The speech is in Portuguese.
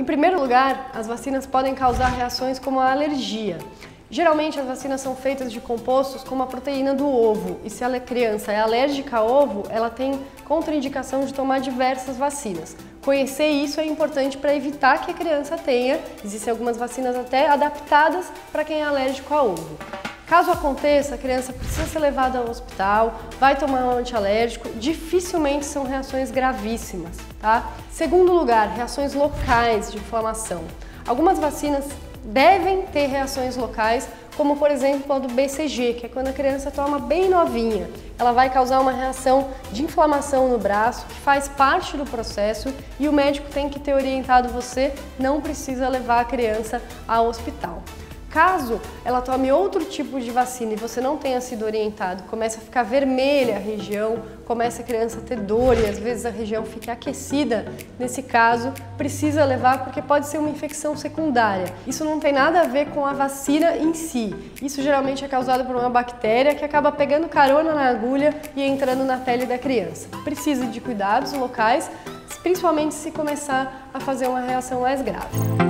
primeiro lugar, as vacinas podem causar reações como a alergia. Geralmente as vacinas são feitas de compostos como a proteína do ovo, e se a criança é alérgica a ovo, ela tem contraindicação de tomar diversas vacinas. Conhecer isso é importante para evitar que a criança tenha. Existem algumas vacinas até adaptadas para quem é alérgico a ovo. Caso aconteça, a criança precisa ser levada ao hospital, vai tomar um antialérgico, dificilmente são reações gravíssimas, tá? Segundo lugar, reações locais de inflamação. Algumas vacinas devem ter reações locais, como por exemplo a do BCG, que é quando a criança toma bem novinha. Ela vai causar uma reação de inflamação no braço, que faz parte do processo, e o médico tem que ter orientado você, não precisa levar a criança ao hospital. Caso ela tome outro tipo de vacina e você não tenha sido orientado, começa a ficar vermelha a região, começa a criança a ter dor e às vezes a região fica aquecida, nesse caso precisa levar porque pode ser uma infecção secundária. Isso não tem nada a ver com a vacina em si. Isso geralmente é causado por uma bactéria que acaba pegando carona na agulha e entrando na pele da criança. Precisa de cuidados locais, principalmente se começar a fazer uma reação mais grave.